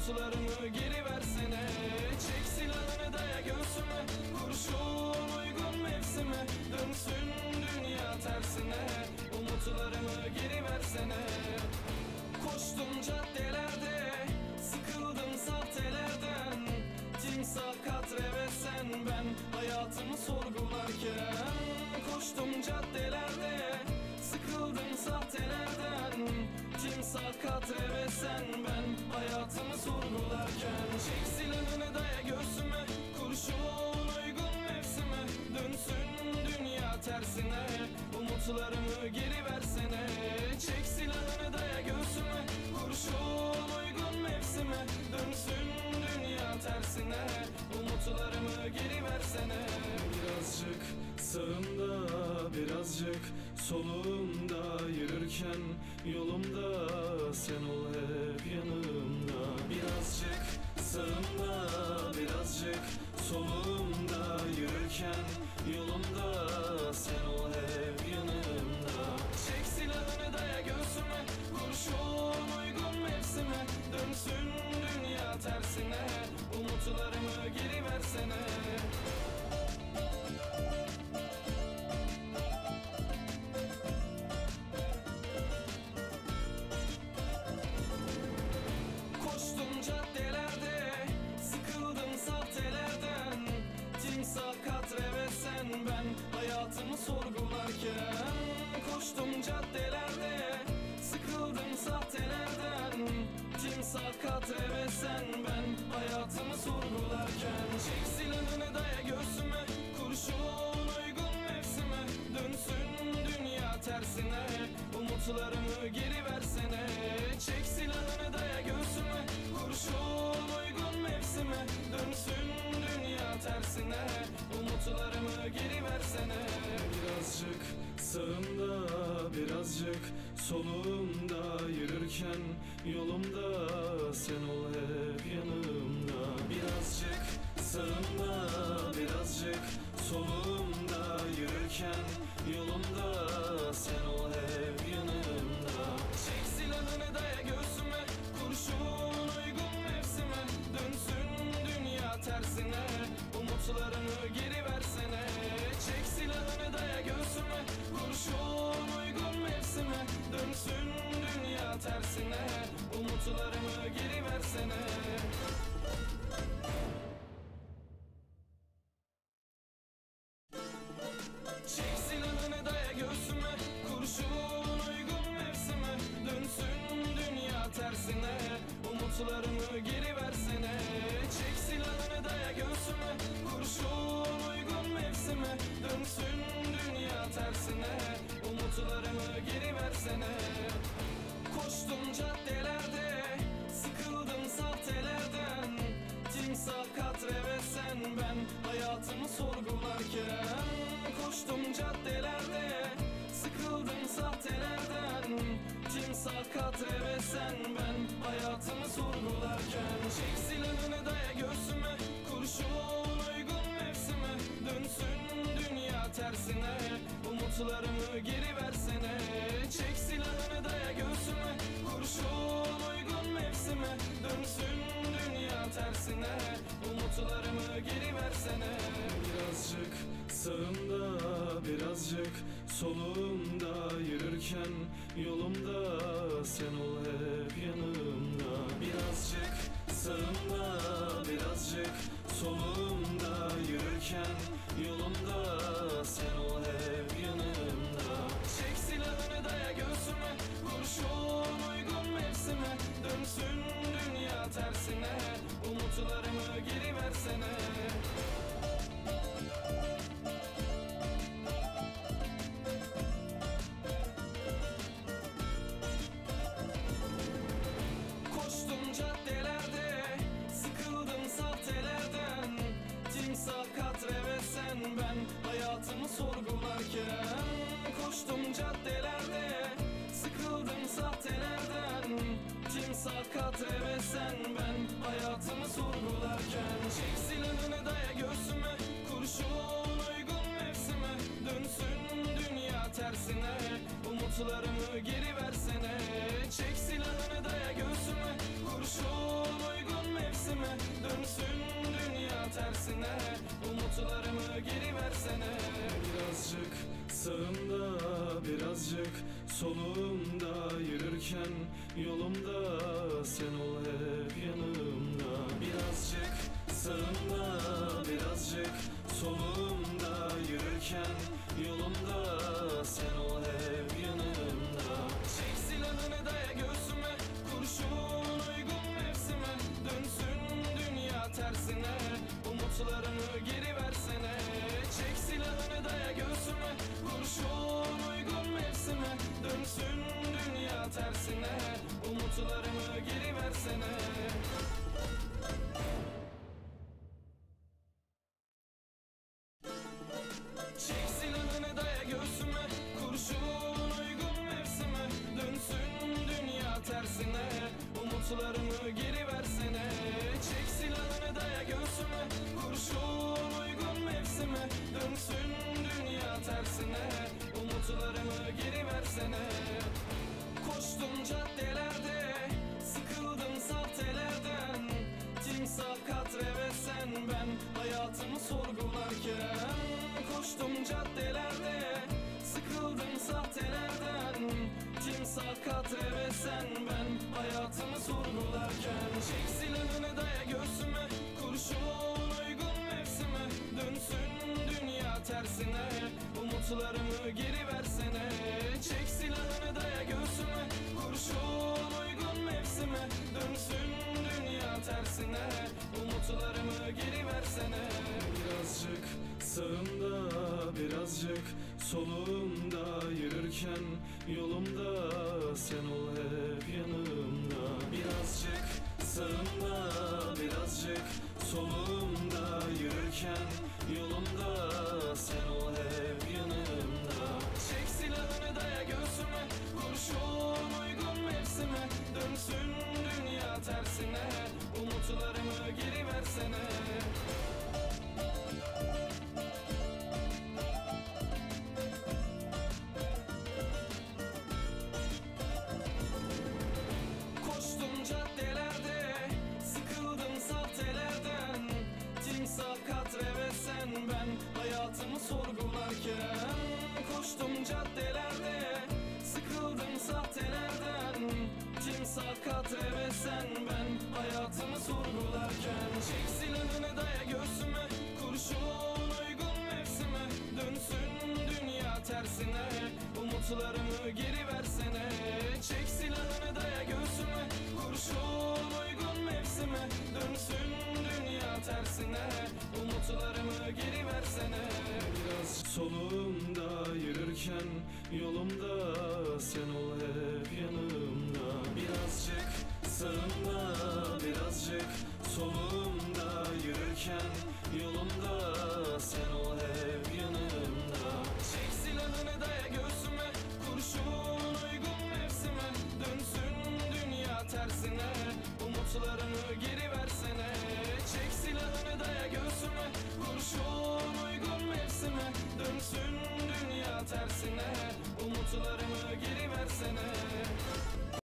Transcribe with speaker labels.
Speaker 1: Umutlarımı geri versene. Çek silahını daya göğsüme, kurşun uygun mevsime. Dönsün dünya tersine, umutlarımı geri versene. Koştum caddelerde, sıkıldım sahtelerden. Timsah katre ve sen ben, hayatımı sorgularken. Koştum caddelerde, sıkıldım sahtelerden. Timsah katre ve sen ben, hayatımı sorgularken. Çek silahını daya göğsüme, kurşun uygun mevsime. Dönsün dünya tersine, umutlarımı geri versene. Çek silahını daya göğsüme, kurşun uygun mevsime. Dönsün dünya tersine, umutlarımı geri versene. Birazcık sağımda, birazcık solumda, yürürken yolumda sen ol hep yanımda. Birazcık sağımda, birazcık solumda, yürürken yolumda sen ol hep yanımda. Çek silahını daya göğsüme, kurşun uygun mevsime. Dönsün dünya tersine, umutlarımı geri versene. Koştum caddelerde, sıkıldım sahtelerden. Timsah katre ve sen ben, hayatımı sorgularken. Koştum caddelerde, sıkıldım sahtelerden. Timsah katre ve sen ben, hayatımı sorgularken. Çek silahını daya göğsüme, kurşun uygun mevsime. Dönsün dünya tersine, umutlarımı geri versene. Çek silahını daya göğsüme, kurşun uygun mevsime. Dönsün dünya tersine, umutlarımı geri versene. Birazcık sağımda, birazcık solumda, yürürken yolumda sen ol hep yanımda. Birazcık sağımda, birazcık solumda, yürürken yolumda sen ol hep yanımda. Çek silahını daya göğsüme, kurşun uygun mevsime. Dönsün dünya tersine, umutlarımı geri versene. Çek silahını daya göğsüme, kurşun uygun mevsime. Dönsün dünya tersine, umutlarımı geri versene. Çek silahını daya göğsüme, kurşun uygun mevsime. Dönsün dünya tersine, umutlarımı geri versene. Çek silahını daya göğsüme, kurşun uygun mevsime. Dönsün dünya tersine, umutlarımı geri versene. Koştum caddelerde, sıkıldım sahtelerden. Timsah katre ve sen ben, hayatımı sorgularken. Koştum caddelerde, sıkıldım sahtelerden. Timsah katre ve sen ben, hayatımı sorgularken. Çek silahını daya göğsüme, kurşun uygun mevsime. Dönsün dünya tersine, umutlarımı geri versene. Çek silahını daya göğsüme, kurşun uygun mevsime. Dönsün dünya tersine, umutlarımı geri versene. Birazcık sağımda, birazcık solumda, yürürken yolumda sen ol hep yanımda. Birazcık sağımda, birazcık solumda, yürürken yolumda sen ol hep yanımda. Çek silahını daya göğsüme, kurşun uygun mevsime. Dönsün dünya tersine, umutlarımı geri versene. Koştum caddelerde, sıkıldım sahtelerden. Timsah katre ve sen ben, hayatımı sorgularken. Koştum caddelerde, sıkıldım sahtelerden. Timsah katre ve sen ben, hayatımı sorgularken. Çek silahını daya göğsüme, kurşun uygun mevsime. Dönsün dünya tersine, umutlarımı geri versene. Çek silahını daya göğsüme, kurşun uygun yolumda sen ol hep yanımda. Birazcık sağımda, birazcık solumda, yürürken yolumda sen ol hep yanımda. Çek silahını daya göğsüme, kurşun uygun mevsime, dönsün dünya tersine, umutlarımı geri versene. Çek silahını daya göğsüme, kurşun uygun mevsime, dönsün dünya tersine, umutlarımı geri versene. Çek silahını daya göğsüme, kurşun uygun mevsime, dönsün dünya tersine, umutlarımı geri versene. Çek silahını daya göğsüme, kurşun uygun mevsime, dönsün dünya tersine, umutlarımı geri versene. Koştum caddelerde, sıkıldım sahtelerden, timsah katre ve sen ben hayatımı sorgularken. Koştum caddelerde, sıkıldım sahtelerden, timsah katre ve sen ben hayatımı sorgularken. Çek silahını daya göğsüme, kurşun uygun mevsime, dönsün dünya tersine, umutlarımı geri versene. Çek silahını daya göğsüme, kurşun uygun mevsime, dönsün dünya tersine, umutlarımı geri versene. Birazcık sağımda, birazcık solumda, yürürken yolumda sen ol hep yanımda. Birazcık sağımda, birazcık solumda, yürürken yolumda sen ol hep yanımda. Çek silahını daya göğsüme, kurşun uygun mevsime, dönsün dünya tersine, umutlarımı geri versene. Koştum caddelerde, sıkıldım sahtelerden, timsah katre ve sen ben hayatımı sorgularken. Koştum caddelerde, sıkıldım sahtelerden, timsah katre ve sen ben hayatımı sorgularken. Çek silahını daya göğsüme, kurşun uygun mevsime, dönsün dünya tersine, umutlarımı geri versene. Çek silahını daya göğsüme, kurşun uygun mevsime, dönsün dünya tersine, umutlarımı geri versene. Biraz solumda, yürürken yolumda sen ol hep yanımda. Birazcık sağımda, birazcık solumda, yürürken yolumda sen